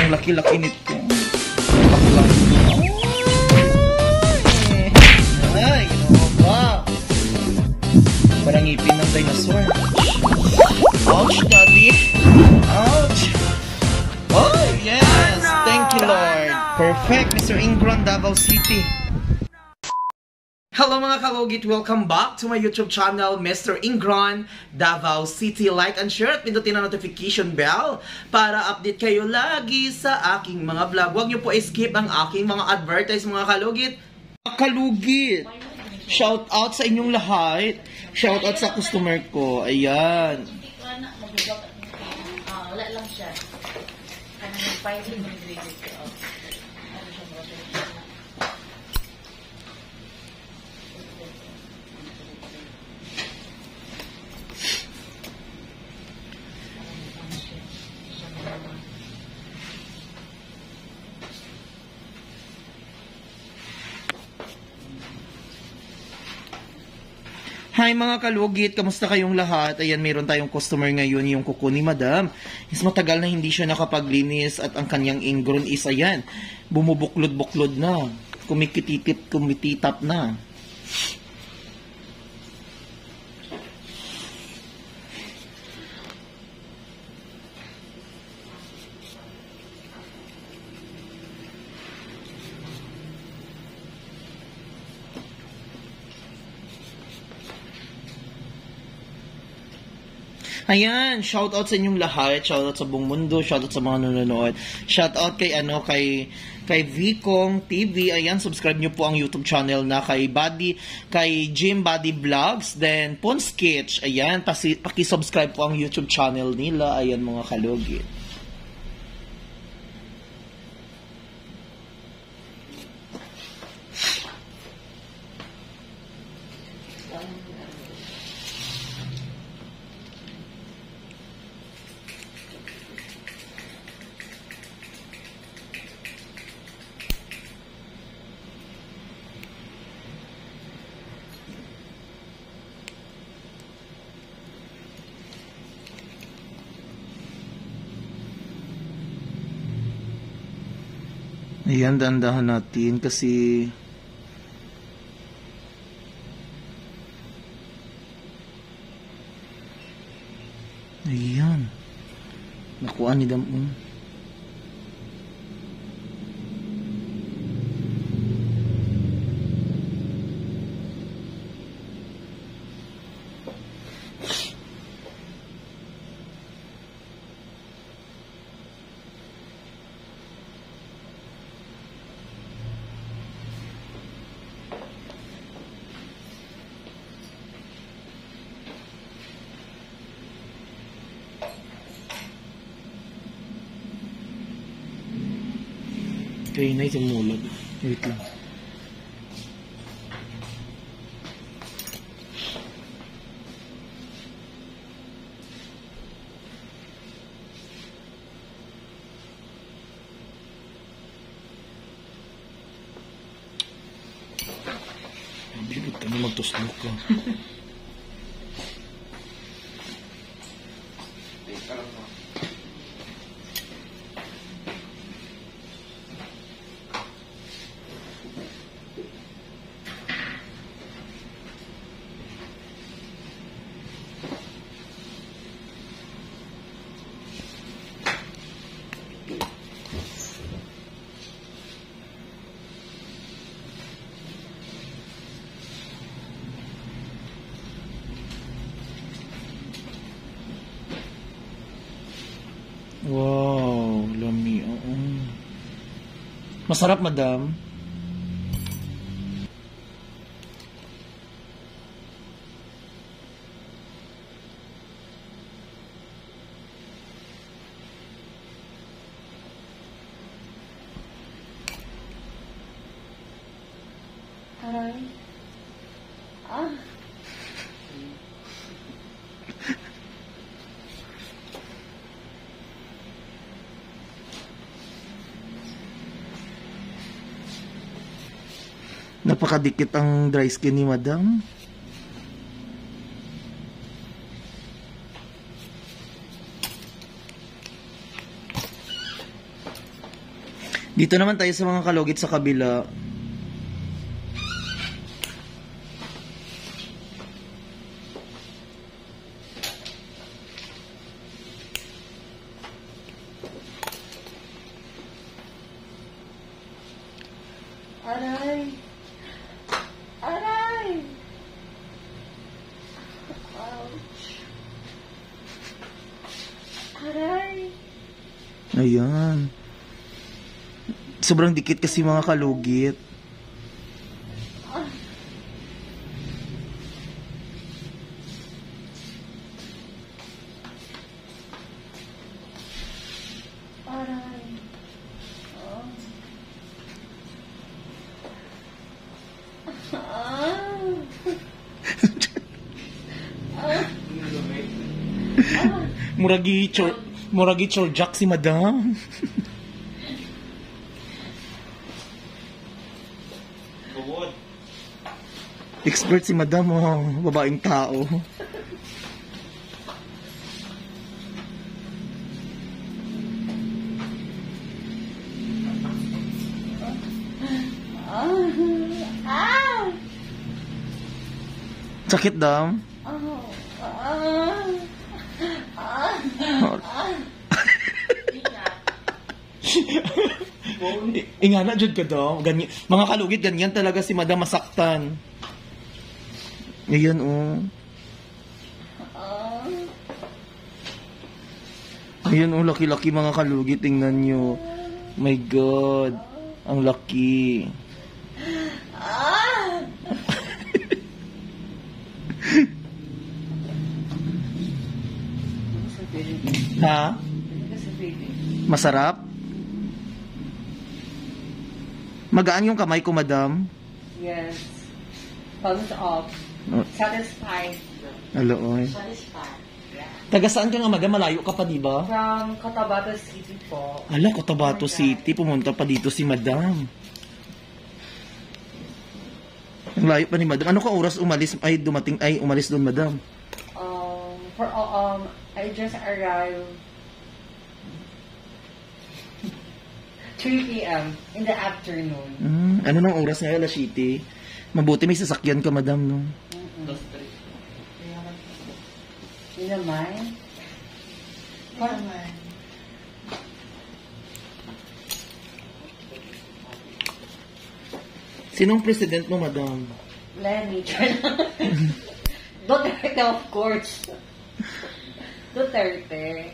ang laki-laki nito. Baklang. Ay, ginawa ba? Parang ngipin ng dinosaur. Ouch, daddy. Ouch. Oh, yes. Thank you, Lord. Perfect, MR.Ingrown, Davao City. Hello mga kalugit! Welcome back to my YouTube channel, MR.Ingrown, Davao City. Like and share at pindutin ang notification bell para update kayo lagi sa aking mga vlog. Huwag niyo po skip ang aking mga advertise mga kalugit. Mga kalugit! Shout out sa inyong lahat. Shout out sa customer ko. Ayan. Wala lang siya. Kanang 5 ingredients. Hi mga kalugit, kamusta kayong lahat? Ayan, mayroon tayong customer ngayon, yung kuko ni Madam. Is matagal na hindi siya nakapaglinis at ang kanyang ingrown is ayan, bumubuklod-buklod na, kumititap na. Ayan, shoutout sa inyong lahat, shoutout sa buong mundo, shoutout sa mga nanonood. Shoutout kay kay Vicong TV. Ayan, subscribe niyo po ang YouTube channel na kay Jim Body Vlogs, then Ponsketch. Ayan, paki-subscribe po ang YouTube channel nila. Ayan mga kalugit. Ayan, dandahan natin kasi ayan, nakuha ni Damon. Kaya na itong mulog. Wait lang. Bilog ka na magtuslok ka. Wow, lami. Masarap, Madam. Hi. Napakadikit ang dry skin ni Madam. Dito naman tayo sa mga kalugit sa kabila. Aray! Aray! Ouch! Aray! Ayan. Sobrang dikit kasi mga kalugit. Aray! Oh. Muragi chorjak si madam. Expert si madam, oh. Babaeng tao. Sakit dam? Ingana jud ka daw. Ganyan, mga kalugit ganyan talaga si madam masaktan. Ayan oh. Ayan oh, laki-laki mga kalugit, tingnan nyo. My God, ang laki. Ha? Masarap? Magaan yung kamay ko, madam? Yes. Thumbs up. Satisfied. Alo, oy. Satisfied. Yeah. Taga saan ka nga, madam? Malayo ka pa, di ba? From Cotabato City po. Ala, Cotabato City. Pumunta pa dito si madam. Ang layo pa ni madam. Ano ka oras umalis? Ay, dumating. Ay, umalis doon, madam. I just arrived 3 p.m. in the afternoon. Ano nang oras ngayon, alas 7? Mabuti may sasakyan ka, madam, no? Hindi naman. Naman. Sinong president mo, madam? Lenny. Duterte, of course. Duterte.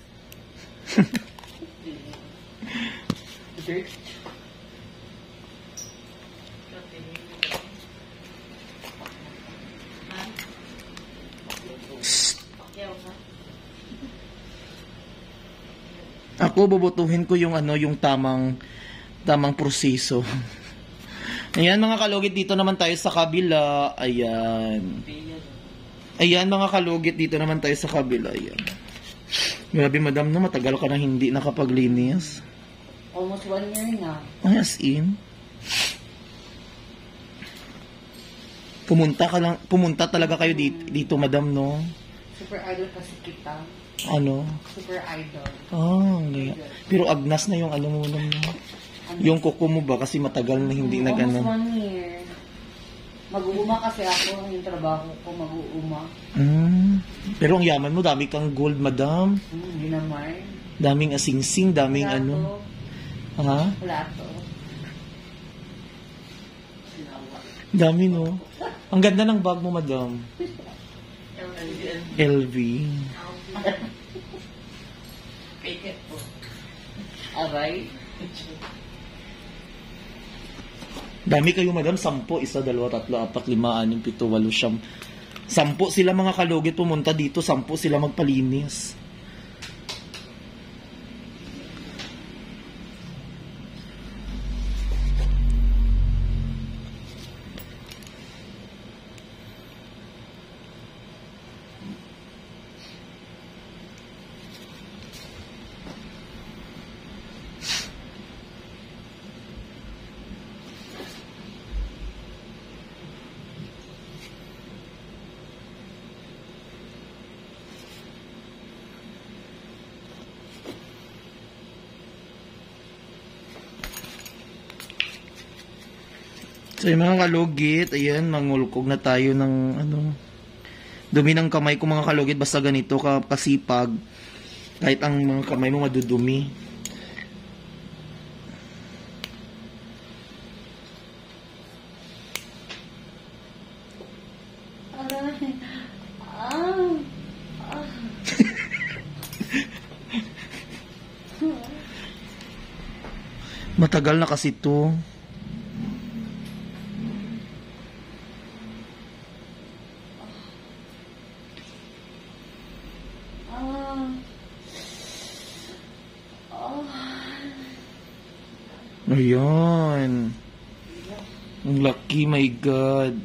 Ako bubutuhin ko yung yung tamang proseso. Ayan mga kalugit, dito naman tayo sa kabila. Ayan. Ayan mga kalugit, dito naman tayo sa kabila. Ayan. Grabe madam, no, matagal ka na hindi nakapaglinis. Almost 1 year na. Ay, as in. Pumunta talaga kayo dito madam, no? Super idol kasi kita. Ano? Super idol. Oh, yeah. Pero agnas na yung mo madam, no? Yung kuko mo ba kasi matagal na hindi Almost 1 year. Mag-uuma kasi ako, yung trabaho ko, mag-uuma. Pero ang yaman mo, dami kang gold, madam. Hindi naman. Daming asingsing, daming Wala ano. to. Ha? Wala to. Dami, no? Ang ganda ng bag mo, madam. LV. Fake it po. Aray. Dami kayo, madam. 10, 1, 2, 3, 4, 5, 6, 7, 8, 9. 10 sila mga kalugit pumunta dito. 10 sila magpalinis. So yung mga kalugit, ayan, mangulkog na tayo ng ano, dumi ng kamay ko mga kalugit, basta ganito kasipag, kahit ang mga kamay mo madudumi. Matagal na kasi to. Ayan. Ang lucky, my God.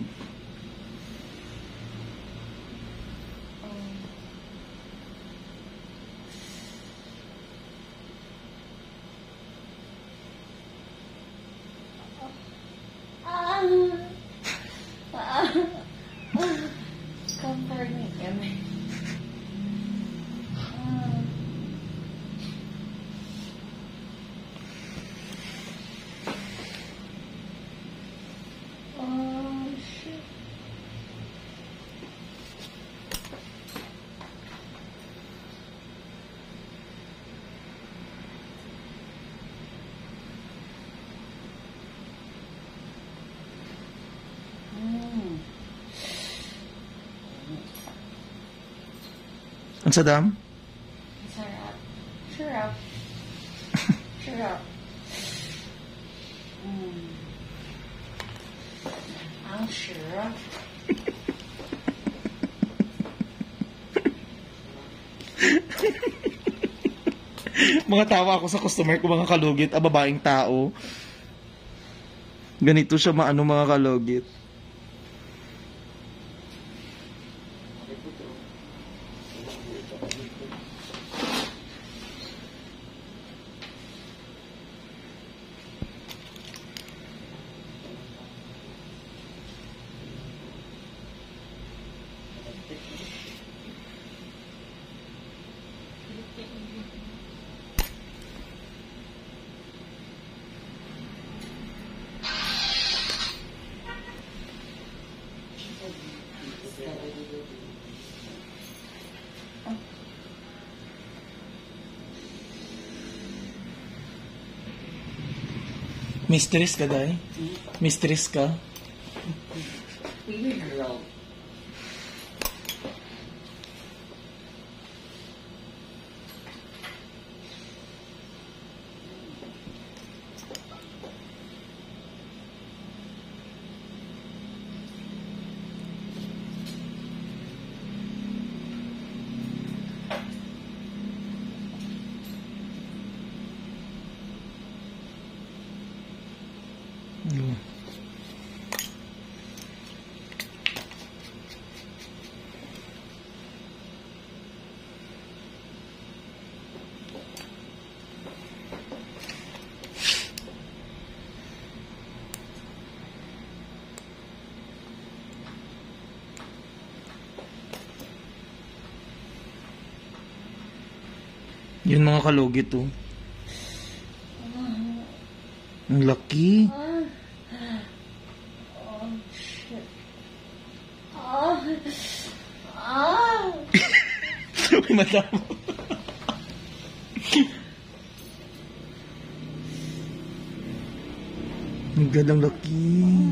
Ang sadam? Sarap. Sarap. Sarap. Ang sarap. Mga tawa ako sa customer ko, mga kalugit, babaeng tao. Ganito siya maano mga kalugit. Mistress ka, Day? Mistress ka? Weird girl. Yun mga kalugit to. Ang laki. Oh, shit. Sabi madam. Ang gandang laki.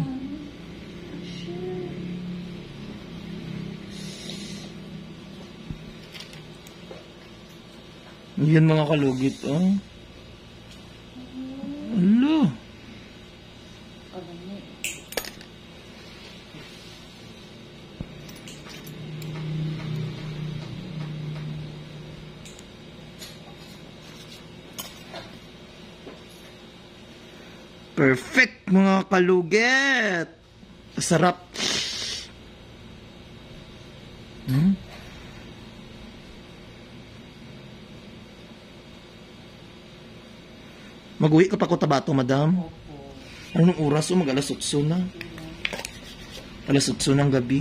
Yan mga kalugit, oh. Alo. Perfect mga kalugit. Sarap. Mag-uwi ka pa ko Tabato, madam? Opo. Anong oras o? Mag-alas 8 na. Alas 8 ng gabi.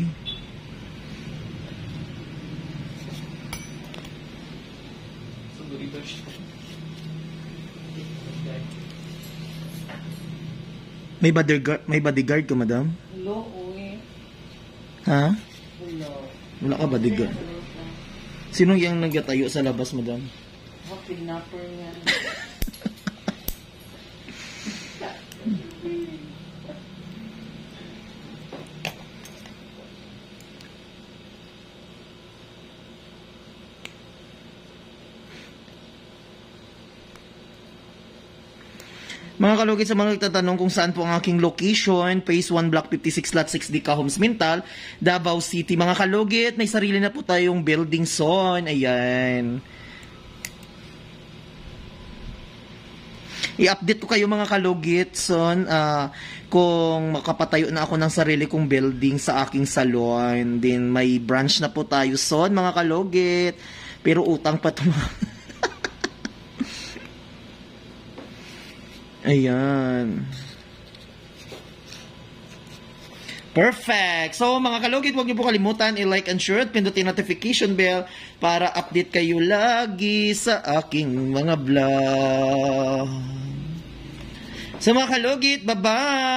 May bodyguard ka, madam? Hello, uwi. Ha? Hello. Wala ka bodyguard. Sino yung nagatayo sa labas, madam? Oh, kidnapper yan. Mga kalugit, sa mga nagtatanong kung saan po ang aking location, Phase 1, Block 56, Lot 6D, Cahoms, Mintal, Davao City. Mga kalugit, may sarili na po tayong building son. Ayan. I-update ko kayo mga kalugit, son, kung makapatayo na ako ng sarili kong building sa aking salon. Then may branch na po tayo, son, mga kalugit. Pero utang pa ito. Ayan. Perfect. So, mga kalugit, huwag niyo po kalimutan i-like and share at pindutin notification bell para update kayo lagi sa aking mga vlog. So, mga kalugit, bye-bye!